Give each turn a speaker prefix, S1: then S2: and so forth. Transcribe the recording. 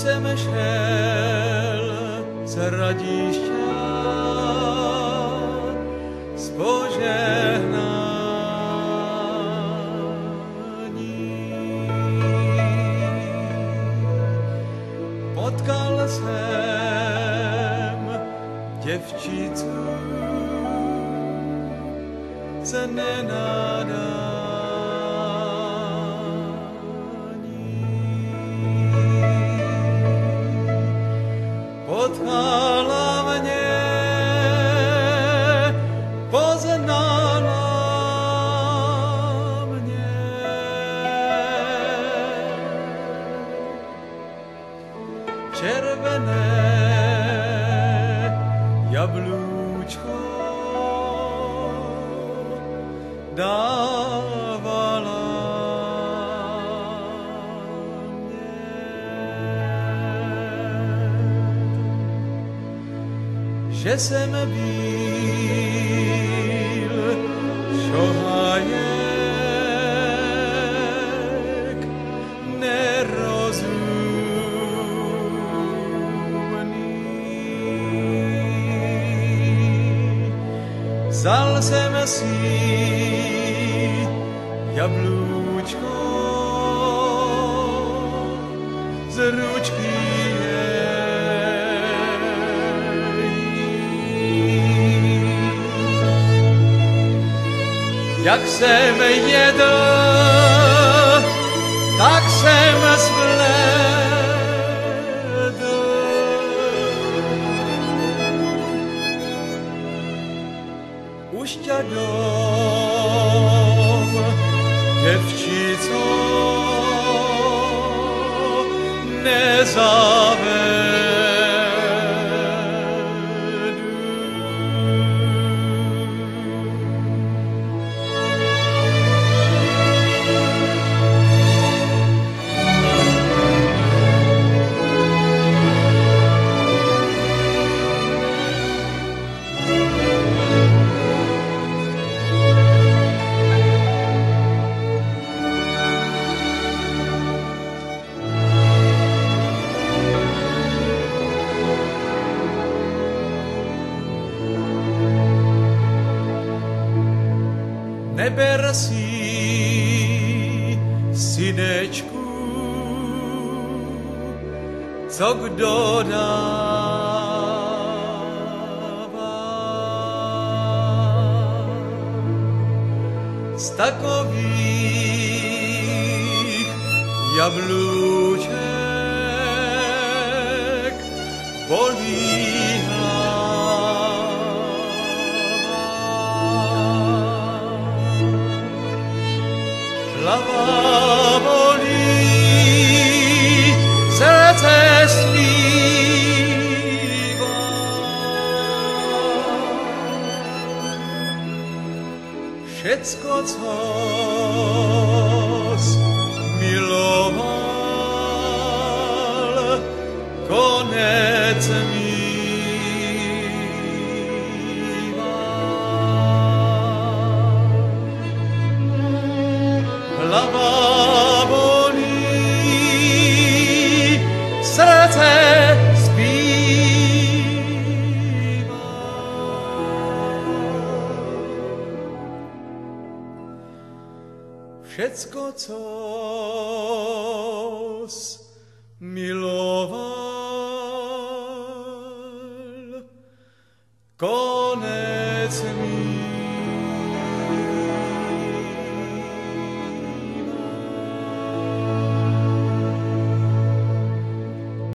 S1: jsem šel z Radišťa s požehnáním. Potkal jsem děvčicu z nenadání. Potkala mě, poznala mě. Červené jablůčko dávala mě. Že jsem byl šohajek nerozumný. Vzal jsem si jablůčko z ručky její. Jak jsem jedl, tak jsem zbledl. Už tě dom, děvčico, nezavedu. Neber si, synečku, co kdo dává. Z takových jablůček bolí hlava bolí, srdce zpívá. Všecko, co's miloval, konec mívá. Hlava bolí, srdce zpívá. Všecko, co's miloval, konec mívá.